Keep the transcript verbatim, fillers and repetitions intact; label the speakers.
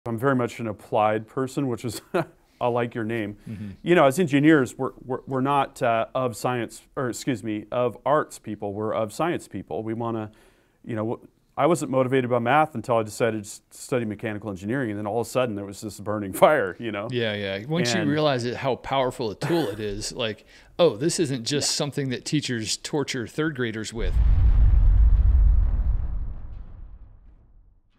Speaker 1: I'm very much an applied person, which is, I like your name.
Speaker 2: Mm-hmm.
Speaker 1: You know, as engineers, we're, we're, we're not uh, of science, or excuse me, of arts people, we're of science people. We want to, you know, I wasn't motivated by math until I decided to study mechanical engineering, and then all of a sudden there was this burning fire, you know?
Speaker 2: Yeah, yeah. Once
Speaker 1: and,
Speaker 2: you realize it, how powerful a tool it is, like, oh, this isn't just yeah. something that teachers torture third graders with.